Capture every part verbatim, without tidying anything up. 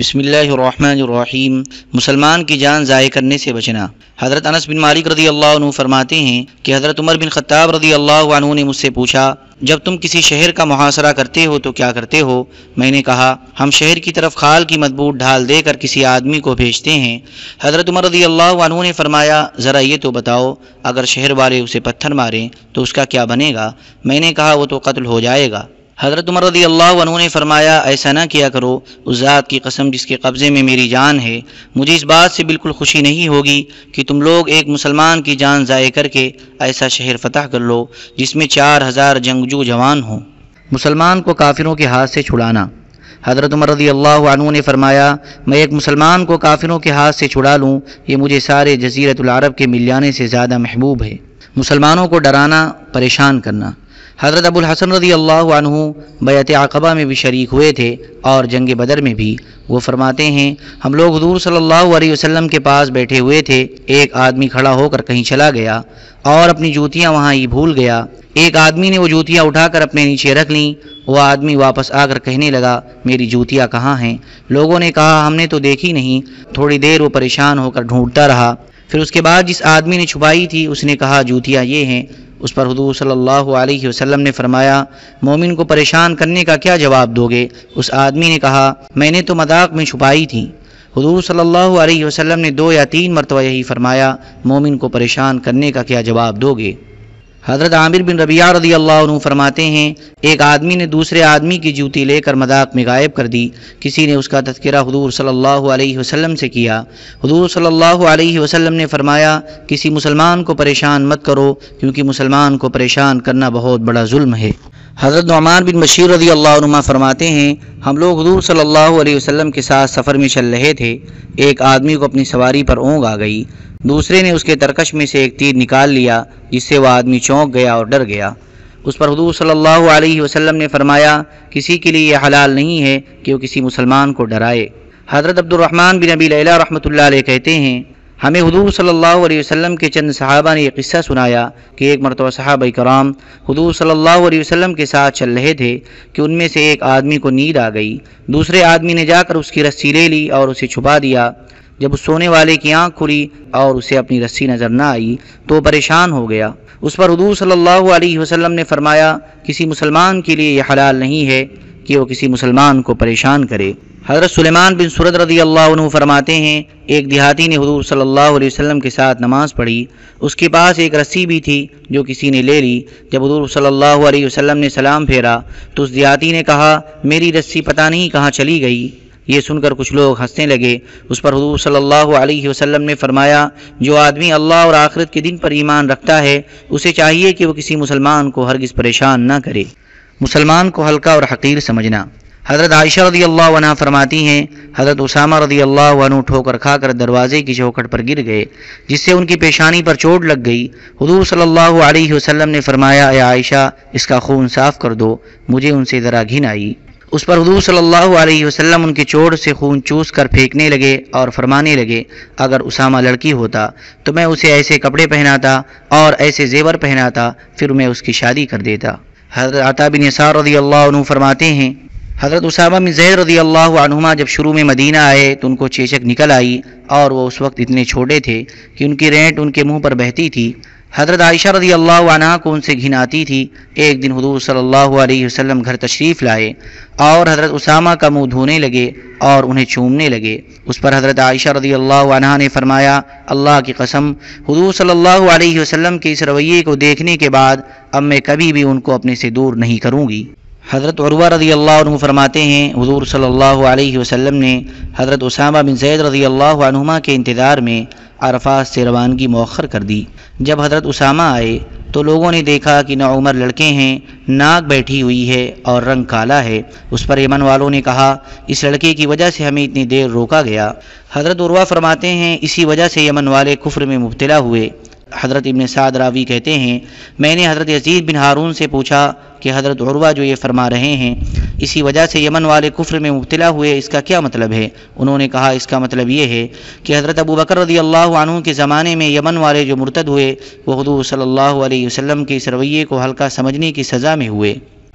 بسم اللہ الرحمن الرحیم۔ مسلمان کی جان ضائع کرنے سے بچنا۔ حضرت انس بن مالک رضی اللہ عنہ فرماتے ہیں کہ حضرت عمر بن خطاب رضی اللہ عنہ نے مجھ سے پوچھا، جب تم کسی شہر کا محاصرہ کرتے ہو تو کیا کرتے ہو؟ میں نے کہا، ہم شہر کی طرف خال کی مضبوط ڈھال دے کر کسی آدمی کو بھیجتے ہیں۔ حضرت عمر رضی اللہ عنہ نے فرمایا، ذرا یہ تو بتاؤ، اگر شہر والے اسے پتھر ماریں تو اس کا کیا بنے گا؟ میں نے کہا، وہ تو قتل ہو جائے گا۔ حضرت عمر رضی اللہ عنہ نے فرمایا، ایسا نہ کیا کرو، اس ذات کی قسم جس کے قبضے میں میری جان ہے، مجھے اس بات سے بالکل خوشی نہیں ہوگی کہ تم لوگ ایک مسلمان کی جان ضائع کر کے ایسا شہر فتح کر لو جس میں چار ہزار جنگجو جوان ہوں۔ مسلمان کو کافروں کے ہاتھ سے چھڑانا۔ حضرت عمر رضی اللہ عنہ نے فرمایا، میں ایک مسلمان کو کافروں کے ہاتھ سے چھڑا لوں، یہ مجھے سارے جزیرۃ العرب کے مل جانے سے زیادہ محبوب ہے۔ مسلمانوں کو ڈرانا، پریشان کرنا۔ حضرت ابو الحسن رضی اللہ عنہ بیعت عقبہ میں بھی شریک ہوئے تھے اور جنگ بدر میں بھی۔ وہ فرماتے ہیں، ہم لوگ حضور صلی اللہ علیہ وسلم کے پاس بیٹھے ہوئے تھے، ایک آدمی کھڑا ہو کر کہیں چلا گیا اور اپنی جوتیاں وہاں ہی بھول گیا۔ ایک آدمی نے وہ جوتیاں اٹھا کر اپنے نیچے رکھ لیں۔ وہ آدمی واپس آ کر کہنے لگا، میری جوتیاں کہاں ہیں؟ لوگوں نے کہا، ہم نے تو دیکھی نہیں۔ تھوڑی دیر وہ پریشان ہو کر ڈھونڈتا رہا، پھر اس کے بعد جس آدمی نے چھپائی تھی اس نے کہا، جوتیاں یہ ہیں۔ اس پر حضور صلی اللہ علیہ وسلم نے فرمایا، مومن کو پریشان کرنے کا کیا جواب دو گے؟ اس آدمی نے کہا، میں نے تو مذاق میں چھپائی تھی۔ حضور صلی اللہ علیہ وسلم نے دو یا تین مرتبہ یہی فرمایا، مومن کو پریشان کرنے کا کیا جواب دو گے؟ حضرت عامر بن ربیعہ رضی اللہ عنہ فرماتے ہیں، ایک آدمی نے دوسرے آدمی کی جوتی لے کر مذاق میں غائب کر دی۔ کسی نے اس کا تذکرہ حضور صلی اللہ علیہ وسلم سے کیا۔ حضور صلی اللہ علیہ وسلم نے فرمایا، کسی مسلمان کو پریشان مت کرو، کیونکہ مسلمان کو پریشان کرنا بہت بڑا ظلم ہے۔ حضرت نعمان بن بشیر رضی اللہ عنہ فرماتے ہیں، ہم لوگ حضور صلی اللہ علیہ وسلم کے ساتھ سفر میں چل رہے تھے، ایک آدمی کو اپنی سواری پر اونگ آ گئی۔ دوسرے نے اس کے ترکش میں سے ایک تیر نکال لیا، جس سے وہ آدمی چونک گیا اور ڈر گیا۔ اس پر حضور صلی اللہ علیہ وسلم نے فرمایا، کسی کے لیے یہ حلال نہیں ہے کہ وہ کسی مسلمان کو ڈرائے۔ حضرت عبد الرحمن بن ابی لیلہ رحمۃ اللہ علیہ کہتے ہیں، ہمیں حضور صلی اللہ علیہ وسلم کے چند صحابہ نے یہ قصہ سنایا کہ ایک مرتبہ صحابہ کرام حضور صلی اللہ علیہ وسلم کے ساتھ چل رہے تھے کہ ان میں سے ایک آدمی کو نیند آ گئی۔ دوسرے آدمی نے جا کر اس کی رسی لے لی اور اسے چھپا دیا۔ جب اس سونے والے کی آنکھ کھلی اور اسے اپنی رسی نظر نہ آئی تو وہ پریشان ہو گیا۔ اس پر حضور صلی اللہ علیہ وسلم نے فرمایا، کسی مسلمان کے لیے یہ حلال نہیں ہے کہ وہ کسی مسلمان کو پریشان کرے۔ حضرت سلیمان بن سرد رضی اللہ عنہ فرماتے ہیں، ایک دیہاتی نے حضور صلی اللہ علیہ وسلم کے ساتھ نماز پڑھی۔ اس کے پاس ایک رسی بھی تھی جو کسی نے لے لی۔ جب حضور صلی اللہ علیہ وسلم نے سلام پھیرا تو اس دیہاتی نے کہا، میری رسی پتہ نہیں کہاں چلی گئی۔ یہ سن کر کچھ لوگ ہنسنے لگے۔ اس پر حضور صلی اللہ علیہ وسلم نے فرمایا، جو آدمی اللہ اور آخرت کے دن پر ایمان رکھتا ہے، اسے چاہیے کہ وہ کسی مسلمان کو ہرگز پریشان نہ کرے۔ مسلمان کو ہلکا اور حقیر سمجھنا۔ حضرت عائشہ رضی اللہ عنہ فرماتی ہیں، حضرت اسامہ رضی اللہ عنہ ٹھوکر کھا کر دروازے کی چوکھٹ پر گر گئے، جس سے ان کی پیشانی پر چوٹ لگ گئی۔ حضور صلی اللہ علیہ وسلم نے فرمایا، اے عائشہ، اس کا خون صاف کر دو، مجھے ان سے ذرا گھن آئی۔ اس پر حضور صلی اللہ علیہ وسلم ان کی چوٹ سے خون چوس کر پھینکنے لگے اور فرمانے لگے، اگر اسامہ لڑکی ہوتا تو میں اسے ایسے کپڑے پہناتا اور ایسے زیور پہناتا، پھر میں اس کی شادی کر دیتا۔ حضرت عطا بن یسار رضی اللہ عنہ فرماتے ہیں، حضرت اسامہ بن زید رضی اللہ عنہما جب شروع میں مدینہ آئے تو ان کو چیچک نکل آئی اور وہ اس وقت اتنے چھوٹے تھے کہ ان کی رینٹ ان کے منہ پر بہتی تھی۔ حضرت عائشہ رضی اللہ عنہا کو ان سے گھن آتی تھی۔ ایک دن حضور صلی اللہ علیہ وسلم گھر تشریف لائے اور حضرت اسامہ کا منہ دھونے لگے اور انہیں چومنے لگے۔ اس پر حضرت عائشہ رضی اللہ عنہا نے فرمایا، اللہ کی قسم، حضور صلی اللہ علیہ وسلم کے اس رویے کو دیکھنے کے بعد اب میں کبھی بھی ان کو اپنے سے دور نہیں کروں گی۔ حضرت عروہ رضی اللہ عنہ فرماتے ہیں، حضور صلی اللہ علیہ وسلم نے حضرت اسامہ بن زید رضی اللہ عنہما کے انتظار میں عرفات سے روانگی مؤخر کر دی۔ جب حضرت اسامہ آئے تو لوگوں نے دیکھا کہ نوعمر لڑکے ہیں، ناک بیٹھی ہوئی ہے اور رنگ کالا ہے۔ اس پر یمن والوں نے کہا، اس لڑکے کی وجہ سے ہمیں اتنی دیر روکا گیا۔ حضرت عروہ فرماتے ہیں، اسی وجہ سے یمن والے کفر میں مبتلا ہوئے۔ حضرت ابن سعد راوی کہتے ہیں، میں نے حضرت یزید بن ہارون سے پوچھا کہ حضرت عروہ جو یہ فرما رہے ہیں اسی وجہ سے یمن والے کفر میں مبتلا ہوئے، اس کا کیا مطلب ہے؟ انہوں نے کہا، اس کا مطلب یہ ہے کہ حضرت ابو بکر رضی اللہ عنہ کے زمانے میں یمن والے جو مرتد ہوئے وہ حضور صلی اللہ علیہ وسلم کے اس رویے کو ہلکا سمجھنے کی سزا میں ہوئے۔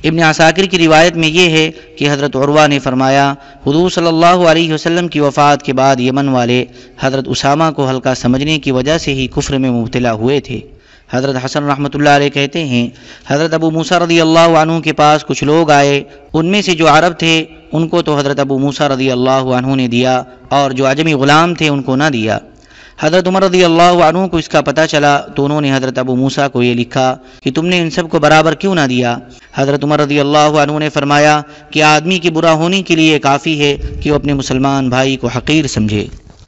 ابن عساکر کی روایت میں یہ ہے کہ حضرت عروہ نے فرمایا حضور صلی اللہ علیہ وسلم کی وفات کے بعد یمن والے حضرت اسامہ کو ہلکا سمجھنے کی وجہ سے ہی کفر میں مبتلا ہوئے تھے۔ حضرت حسن رحمۃ اللہ علیہ کہتے ہیں حضرت ابو موسیٰ رضی اللہ عنہ کے پاس کچھ لوگ آئے، ان میں سے جو عرب تھے ان کو تو حضرت ابو موسیٰ رضی اللہ عنہ نے دیا اور جو عجمی غلام تھے ان کو نہ دیا۔ حضرت عمر رضی اللہ عنہ کو اس کا پتہ چلا تو انہوں نے حضرت ابو موسیٰ کو یہ لکھا کہ تم نے ان سب کو برابر کیوں نہ دیا؟ حضرت عمر رضی اللہ عنہ نے فرمایا کہ آدمی کی برا ہونے کے لیے کافی ہے کہ وہ اپنے مسلمان بھائی کو حقیر سمجھے۔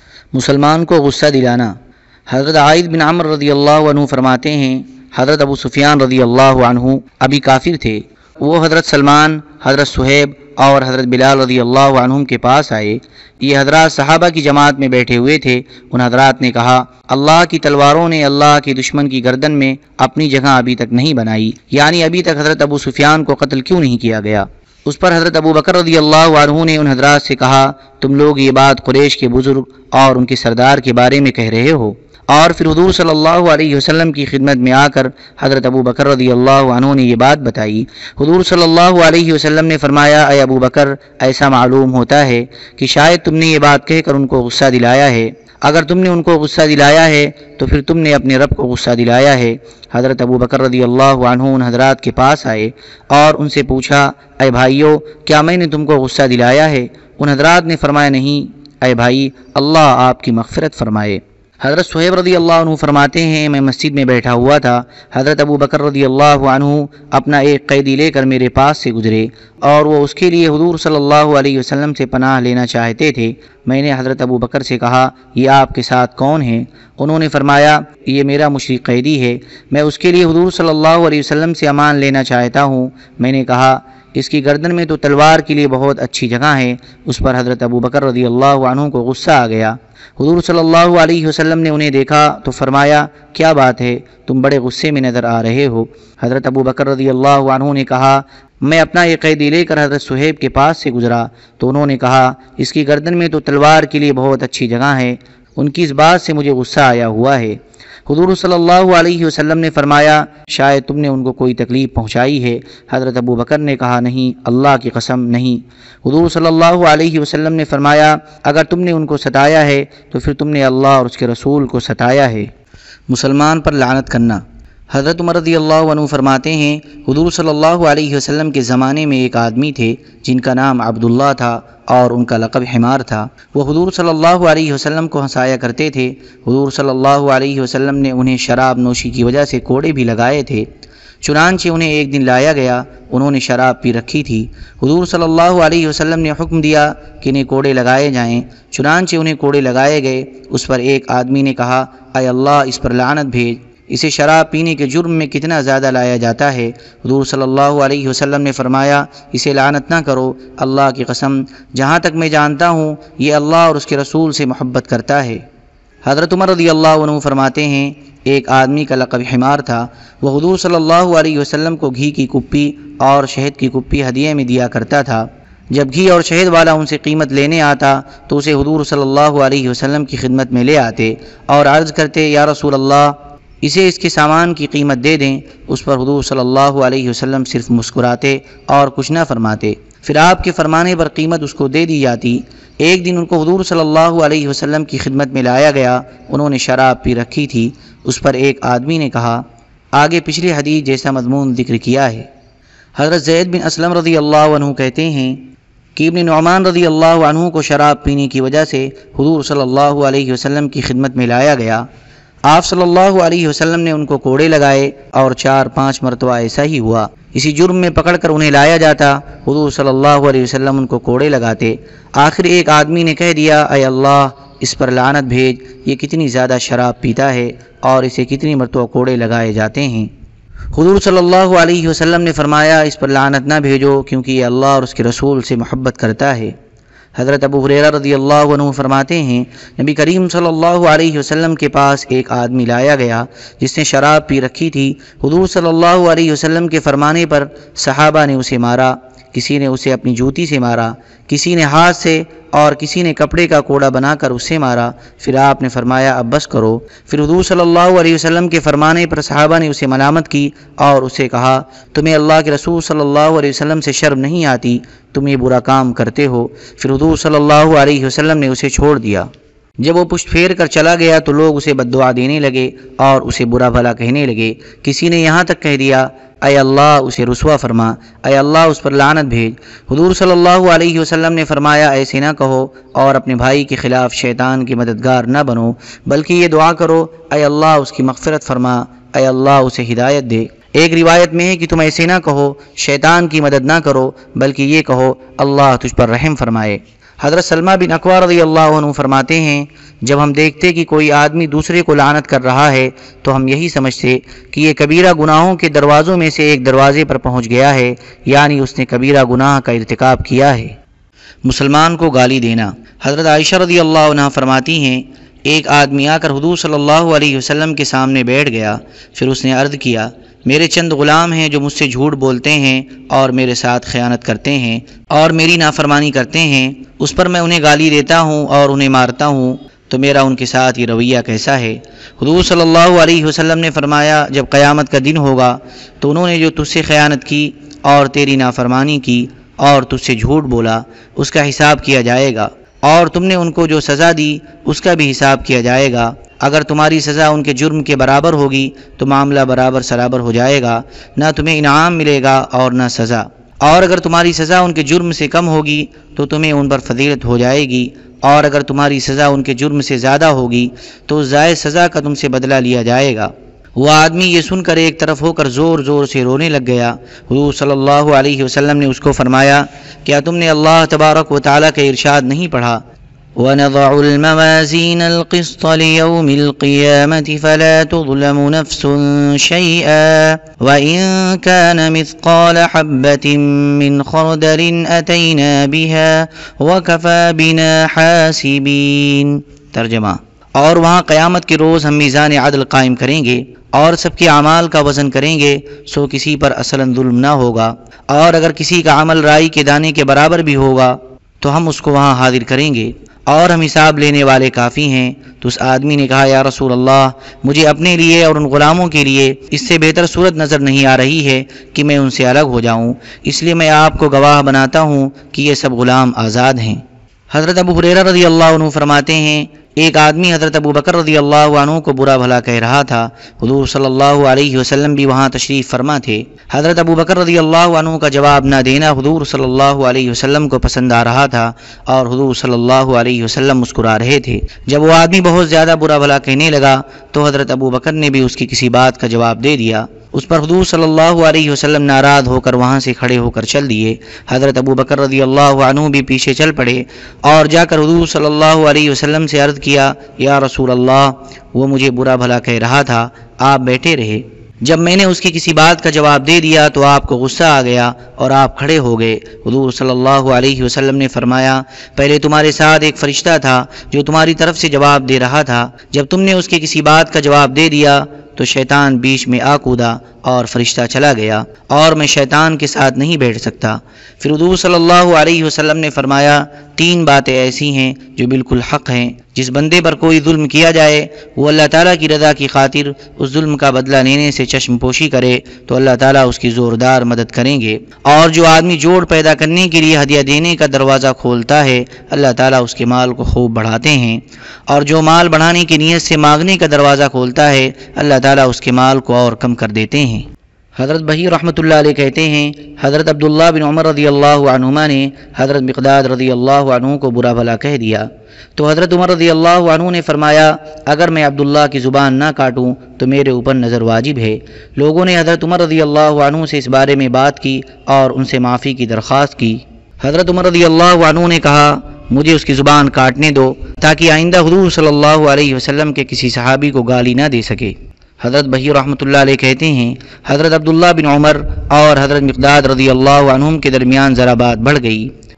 مسلمان کو غصہ دلانا۔ حضرت عائد بن عمر رضی اللہ عنہ فرماتے ہیں حضرت ابو سفیان رضی اللہ عنہ ابھی کافر تھے، وہ حضرت سلمان، حضرت صہیب اور حضرت بلال رضی اللہ عنہم کے پاس آئے۔ یہ حضرات صحابہ کی جماعت میں بیٹھے ہوئے تھے۔ ان حضرات نے کہا اللہ کی تلواروں نے اللہ کے دشمن کی گردن میں اپنی جگہ ابھی تک نہیں بنائی، یعنی ابھی تک حضرت ابو سفیان کو قتل کیوں نہیں کیا گیا؟ اس پر حضرت ابو بکر رضی اللہ عنہ نے ان حضرات سے کہا تم لوگ یہ بات قریش کے بزرگ اور ان کے سردار کے بارے میں کہہ رہے ہو؟ اور پھر حضور صلی اللہ علیہ وسلم کی خدمت میں آ کر حضرت ابو بکر رضی اللہ عنہ نے یہ بات بتائی۔ حضور صلی اللہ علیہ وسلم نے فرمایا اے ابو بکر، ایسا معلوم ہوتا ہے کہ شاید تم نے یہ بات کہہ کر ان کو غصہ دلایا ہے۔ اگر تم نے ان کو غصہ دلایا ہے تو پھر تم نے اپنے رب کو غصہ دلایا ہے۔ حضرت ابو بکر رضی اللہ عنہ ان حضرات کے پاس آئے اور ان سے پوچھا اے بھائیو، کیا میں نے تم کو غصہ دلایا ہے؟ ان حضرات نے فرمایا نہیں اے بھائی، اللہ آپ کی مغفرت فرمائے۔ حضرت صہیب رضی اللہ عنہ فرماتے ہیں میں مسجد میں بیٹھا ہوا تھا، حضرت ابو بکر رضی اللہ عنہ اپنا ایک قیدی لے کر میرے پاس سے گزرے اور وہ اس کے لیے حضور صلی اللہ علیہ وسلم سے پناہ لینا چاہتے تھے۔ میں نے حضرت ابو بکر سے کہا یہ آپ کے ساتھ کون ہیں؟ انہوں نے فرمایا یہ میرا مشرک قیدی ہے، میں اس کے لیے حضور صلی اللہ علیہ وسلم سے امان لینا چاہتا ہوں۔ میں نے کہا اس کی گردن میں تو تلوار کے لیے بہت اچھی جگہ ہے۔ اس پر حضرت ابو بکر رضی اللہ عنہ کو غصہ آ گیا۔ حضور صلی اللہ علیہ وسلم نے انہیں دیکھا تو فرمایا کیا بات ہے، تم بڑے غصے میں نظر آ رہے ہو؟ حضرت ابو بکر رضی اللہ عنہ نے کہا میں اپنا یہ قیدی لے کر حضرت صہیب کے پاس سے گزرا تو انہوں نے کہا اس کی گردن میں تو تلوار کے لیے بہت اچھی جگہ ہے، ان کی اس بات سے مجھے غصہ آیا ہوا ہے۔ حضور صلی اللہ علیہ وسلم نے فرمایا شاید تم نے ان کو کوئی تکلیف پہنچائی ہے۔ حضرت ابو بکر نے کہا نہیں، اللہ کی قسم نہیں۔ حضور صلی اللہ علیہ وسلم نے فرمایا اگر تم نے ان کو ستایا ہے تو پھر تم نے اللہ اور اس کے رسول کو ستایا ہے۔ مسلمان پر لعنت کرنا۔ حضرت عمر رضی اللہ عنہ فرماتے ہیں حضور صلی اللہ علیہ وسلم کے زمانے میں ایک آدمی تھے جن کا نام عبداللہ تھا اور ان کا لقب حمار تھا۔ وہ حضور صلی اللہ علیہ وسلم کو ہنسایا کرتے تھے۔ حضور صلی اللہ علیہ وسلم نے انہیں شراب نوشی کی وجہ سے کوڑے بھی لگائے تھے، چنانچہ انہیں ایک دن لایا گیا، انہوں نے شراب پی رکھی تھی۔ حضور صلی اللہ علیہ وسلم نے حکم دیا کہ انہیں کوڑے لگائے جائیں، چنانچہ انہیں کوڑے لگائے گئے۔ اس پر ایک آدمی نے کہا اے اللہ اس پر لعنت بھیج، اسے شراب پینے کے جرم میں کتنا زیادہ لایا جاتا ہے۔ حضور صلی اللہ علیہ وسلم نے فرمایا اسے لعنت نہ کرو، اللہ کی قسم جہاں تک میں جانتا ہوں یہ اللہ اور اس کے رسول سے محبت کرتا ہے۔ حضرت عمر رضی اللہ عنہ فرماتے ہیں ایک آدمی کا لقب حمار تھا، وہ حضور صلی اللہ علیہ وسلم کو گھی کی کپی اور شہد کی کپی ہدیے میں دیا کرتا تھا۔ جب گھی اور شہد والا ان سے قیمت لینے آتا تو اسے حضور صلی اللہ علیہ وسلم کی خدمت میں لے آتے اور عرض کرتے یا رسول اللہ اسے اس کے سامان کی قیمت دے دیں۔ اس پر حضور صلی اللہ علیہ وسلم صرف مسکراتے اور کچھ نہ فرماتے، پھر آپ کے فرمانے پر قیمت اس کو دے دی جاتی۔ ایک دن ان کو حضور صلی اللہ علیہ وسلم کی خدمت میں لایا گیا، انہوں نے شراب پی رکھی تھی۔ اس پر ایک آدمی نے کہا آگے پچھلی حدیث جیسا مضمون ذکر کیا ہے۔ حضرت زید بن اسلم رضی اللہ عنہ کہتے ہیں کہ ابن نعمان رضی اللہ عنہ کو شراب پینے کی وجہ سے حضور صلی اللہ علیہ وسلم کی خدمت میں لایا گیا۔ آپ صلی اللہ علیہ وسلم نے ان کو کوڑے لگائے اور چار پانچ مرتبہ ایسا ہی ہوا۔ اسی جرم میں پکڑ کر انہیں لایا جاتا، حضور صلی اللہ علیہ وسلم ان کو کوڑے لگاتے۔ آخر ایک آدمی نے کہہ دیا اے اللہ اس پر لعنت بھیج، یہ کتنی زیادہ شراب پیتا ہے اور اسے کتنی مرتبہ کوڑے لگائے جاتے ہیں۔ حضور صلی اللہ علیہ وسلم نے فرمایا اس پر لعنت نہ بھیجو کیونکہ یہ اللہ اور اس کے رسول سے محبت کرتا ہے۔ حضرت ابو ہریرہ رضی اللہ عنہ فرماتے ہیں نبی کریم صلی اللہ علیہ وسلم کے پاس ایک آدمی لایا گیا جس نے شراب پی رکھی تھی۔ حضور صلی اللہ علیہ وسلم کے فرمانے پر صحابہ نے اسے مارا۔ کسی نے اسے اپنی جوتی سے مارا، کسی نے ہاتھ سے اور کسی نے کپڑے کا کوڑا بنا کر اسے مارا۔ پھر آپ نے فرمایا اب بس کرو۔ پھر حضور صلی اللہ علیہ وسلم کے فرمانے پر صحابہ نے اسے ملامت کی اور اسے کہا تمہیں اللہ کے رسول صلی اللہ علیہ وسلم سے شرم نہیں آتی، تم یہ برا کام کرتے ہو۔ پھر حضور صلی اللہ علیہ وسلم نے اسے چھوڑ دیا۔ جب وہ پشت پھیر کر چلا گیا تو لوگ اسے بد دعا دینے لگے اور اسے برا بھلا کہنے لگے۔ کسی نے یہاں تک کہہ دیا اے اللہ اسے رسوا فرما، اے اللہ اس پر لعنت بھیج۔ حضور صلی اللہ علیہ وسلم نے فرمایا ایسے نہ کہو اور اپنے بھائی کے خلاف شیطان کی مددگار نہ بنو، بلکہ یہ دعا کرو اے اللہ اس کی مغفرت فرما، اے اللہ اسے ہدایت دے۔ ایک روایت میں ہے کہ تم ایسے نہ کہو شیطان کی مدد نہ کرو، بلکہ یہ کہو اللہ تجھ پر رحم فرمائے۔ حضرت سلمہ بن اکوع رضی اللہ عنہ فرماتے ہیں جب ہم دیکھتے کہ کوئی آدمی دوسرے کو لعنت کر رہا ہے تو ہم یہی سمجھتے کہ یہ کبیرہ گناہوں کے دروازوں میں سے ایک دروازے پر پہنچ گیا ہے، یعنی اس نے کبیرہ گناہ کا ارتکاب کیا ہے۔ مسلمان کو گالی دینا۔ حضرت عائشہ رضی اللہ عنہ فرماتی ہیں ایک آدمی آ کر حضور صلی اللہ علیہ وسلم کے سامنے بیٹھ گیا، پھر اس نے عرض کیا میرے چند غلام ہیں جو مجھ سے جھوٹ بولتے ہیں اور میرے ساتھ خیانت کرتے ہیں اور میری نافرمانی کرتے ہیں، اس پر میں انہیں گالی دیتا ہوں اور انہیں مارتا ہوں، تو میرا ان کے ساتھ یہ رویہ کیسا ہے؟ حضور صلی اللہ علیہ وسلم نے فرمایا جب قیامت کا دن ہوگا تو انہوں نے جو تجھ سے خیانت کی اور تیری نافرمانی کی اور تجھ سے جھوٹ بولا اس کا حساب کیا جائے گا، اور تم نے ان کو جو سزا دی اس کا بھی حساب کیا جائے گا۔ اگر تمہاری سزا ان کے جرم کے برابر ہوگی تو معاملہ برابر سرابر ہو جائے گا، نہ تمہیں انعام ملے گا اور نہ سزا، اور اگر تمہاری سزا ان کے جرم سے کم ہوگی تو تمہیں ان پر فضیلت ہو جائے گی، اور اگر تمہاری سزا ان کے جرم سے زیادہ ہوگی تو اس زائد سزا کا تم سے بدلہ لیا جائے گا۔ وہ آدمی یہ سن کر ایک طرف ہو کر زور زور سے رونے لگ گیا۔ حضور صلی اللہ علیہ وسلم نے اس کو فرمایا کیا تم نے اللہ تبارک و تعالیٰ کا ارشاد نہیں پڑھا وَنَضَعُ الْمَوَازِينَ الْقِسْطَ لِيَوْمِ الْقِيَامَةِ فَلَا تُظْلَمُ نَفْسٌ شَيْئًا وَإِن كَانَ مِثْقَالَ حَبَّةٍ مِّنْ خَرْدَلٍ أَتَيْنَا بِهَا وَكَفَى بِنَا حَاسِبِينَ۔ ترجمہ، اور وہاں قیامت کے روز ہم میزان عدل قائم کریں گے اور سب کے اعمال کا وزن کریں گے، سو کسی پر اصلاً ظلم نہ ہوگا، اور اگر کسی کا عمل رائی کے دانے کے برابر بھی ہوگا تو ہم اس کو وہاں حاضر کریں گے اور ہم حساب لینے والے کافی ہیں۔ تو اس آدمی نے کہا یا رسول اللہ مجھے اپنے لیے اور ان غلاموں کے لیے اس سے بہتر صورت نظر نہیں آ رہی ہے کہ میں ان سے الگ ہو جاؤں، اس لیے میں آپ کو گواہ بناتا ہوں کہ یہ سب غلام آزاد ہیں۔ حضرت ابو ہریرہ رضی اللہ عنہ فرماتے ہیں ایک آدمی حضرت ابو بکر رضی اللہ عنہ کو برا بھلا کہہ رہا تھا، حضور صلی اللہ علیہ وسلم بھی وہاں تشریف فرما تھے۔ حضرت ابو بکر رضی اللہ عنہ کا جواب نہ دینا حضور صلی اللہ علیہ وسلم کو پسند آ رہا تھا اور حضور صلی اللہ علیہ وسلم مسکرا رہے تھے۔ جب وہ آدمی بہت زیادہ برا بھلا کہنے لگا تو حضرت ابو بکر نے بھی اس کی کسی بات کا جواب دے دیا۔ اس پر حضور صلی اللہ علیہ وسلم ناراض ہو کر وہاں سے کھڑے ہو کر چل دیے۔ حضرت ابو بکر رضی اللہ عنہ بھی پیچھے چل پڑے اور جا کر حضور صلی اللہ علیہ وسلم سے عرض کیا یا رسول اللہ وہ مجھے برا بھلا کہہ رہا تھا، آپ بیٹھے رہے۔ جب میں نے اس کی کسی بات کا جواب دے دیا تو آپ کو غصہ آ گیا اور آپ کھڑے ہو گئے۔ حضور صلی اللہ علیہ وسلم نے فرمایا پہلے تمہارے ساتھ ایک فرشتہ تھا جو تمہاری طرف سے جواب دے رہا تھا، جب تم نے اس کی کسی بات کا جواب دے دیا تو شیطان بیچ میں آ کودا اور فرشتہ چلا گیا اور میں شیطان کے ساتھ نہیں بیٹھ سکتا۔ پھر حضور صلی اللہ علیہ وسلم نے فرمایا تین باتیں ایسی ہیں جو بالکل حق ہیں، جس بندے پر کوئی ظلم کیا جائے وہ اللہ تعالیٰ کی رضا کی خاطر اس ظلم کا بدلہ لینے سے چشم پوشی کرے تو اللہ تعالیٰ اس کی زوردار مدد کریں گے، اور جو آدمی جوڑ پیدا کرنے کے لیے ہدیہ دینے کا دروازہ کھولتا ہے اللہ تعالیٰ اس کے مال کو خوب بڑھاتے ہیں، اور جو مال بڑھانے کی نیت سے مانگنے کا دروازہ کھولتا ہے اللہ تعالیٰ اس کے مال کو اور کم کر دیتے ہیں۔ حضرت بحیر رحمۃ اللہ علیہ کہتے ہیں حضرت عبداللہ بن عمر رضی اللہ عنہما نے حضرت مقداد رضی اللہ عنہ کو برا بھلا کہہ دیا تو حضرت عمر رضی اللہ عنہ نے فرمایا اگر میں عبداللہ کی زبان نہ کاٹوں تو میرے اوپر نظر واجب ہے۔ لوگوں نے حضرت عمر رضی اللہ عنہ سے اس بارے میں بات کی اور ان سے معافی کی درخواست کی۔ حضرت عمر رضی اللہ عنہ نے کہا مجھے اس کی زبان کاٹنے دو تاکہ آئندہ حضور صلی اللہ علیہ وسلم کے کسی صحابی کو گالی نہ دے سکے۔ حضرت بحیر رحمۃ اللہ علیہ کہتے ہیں حضرت عبداللہ بن عمر اور حضرت مقداد رضی اللہ عنہم کے درمیان ذرا بات بڑھ گئی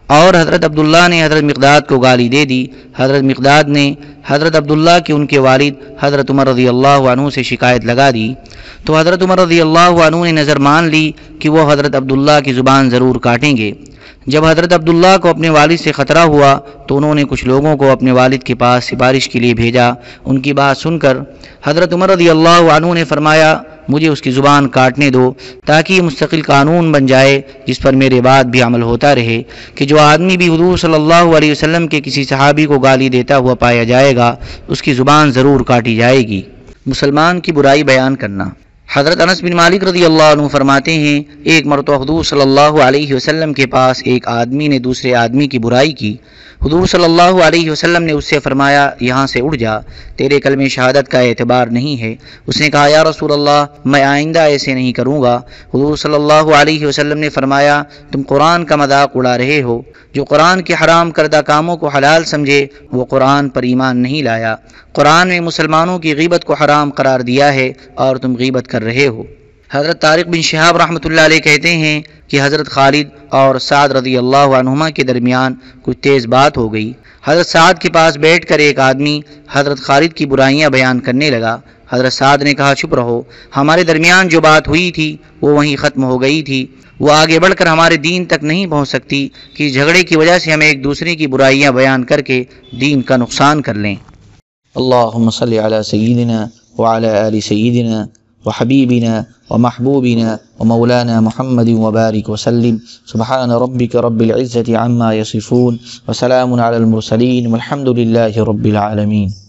اور حضرت عبداللہ نے حضرت مقداد کو گالی دے دی۔ حضرت مقداد نے حضرت عبداللہ کے ان کے والد حضرت عمر رضی اللہ عنہ سے شکایت لگا دی، تو حضرت عمر رضی اللہ عنہ نے نظر مان لی کہ وہ حضرت عبداللہ کی زبان ضرور کاٹیں گے۔ جب حضرت عبداللہ کو اپنے والد سے خطرہ ہوا تو انہوں نے کچھ لوگوں کو اپنے والد کے پاس سفارش کے لیے بھیجا۔ ان کی بات سن کر حضرت عمر رضی اللہ عنہ نے فرمایا مجھے اس کی زبان کاٹنے دو تاکہ یہ مستقل قانون بن جائے جس پر میرے بعد بھی عمل ہوتا رہے کہ جو آدمی بھی حضور صلی اللہ علیہ وسلم کے کسی صحابی کو گالی دیتا ہوا پایا جائے گا اس کی زبان ضرور کاٹی جائے گی۔ مسلمان کی برائی بیان کرنا۔ حضرت انس بن مالک رضی اللہ عنہ فرماتے ہیں ایک مرتبہ حضور صلی اللہ علیہ وسلم کے پاس ایک آدمی نے دوسرے آدمی کی برائی کی۔ حضور صلی اللہ علیہ وسلم نے اس سے فرمایا یہاں سے اٹھ جا، تیرے کلمہ شہادت کا اعتبار نہیں ہے۔ اس نے کہا یا رسول اللہ میں آئندہ ایسے نہیں کروں گا۔ حضور صلی اللہ علیہ وسلم نے فرمایا تم قرآن کا مذاق اڑا رہے ہو، جو قرآن کے حرام کردہ کاموں کو حلال سمجھے وہ قرآن پر ایمان نہیں لایا۔ قرآن میں مسلمانوں کی غیبت کو حرام قرار دیا ہے اور تم غیبت کر رہے ہو۔ حضرت طارق بن شہاب رحمۃ اللہ علیہ کہتے ہیں کہ حضرت خالد اور سعد رضی اللہ عنہما کے درمیان کچھ تیز بات ہو گئی۔ حضرت سعد کے پاس بیٹھ کر ایک آدمی حضرت خالد کی برائیاں بیان کرنے لگا۔ حضرت سعد نے کہا چپ رہو، ہمارے درمیان جو بات ہوئی تھی وہ وہیں ختم ہو گئی تھی، وہ آگے بڑھ کر ہمارے دین تک نہیں پہنچ سکتی کہ جھگڑے کی وجہ سے ہم ایک دوسرے کی برائیاں بیان کر کے دین کا نقصان کر لیں۔ اللہم صلی علی سیدنا وعلی آل سیدنا وحبیبنا ومحبوبنا ومولانا محمد وبارک وسلم۔ سبحان ربک رب العزة عما یصفون وسلام علی المرسلین والحمد للہ رب العالمین۔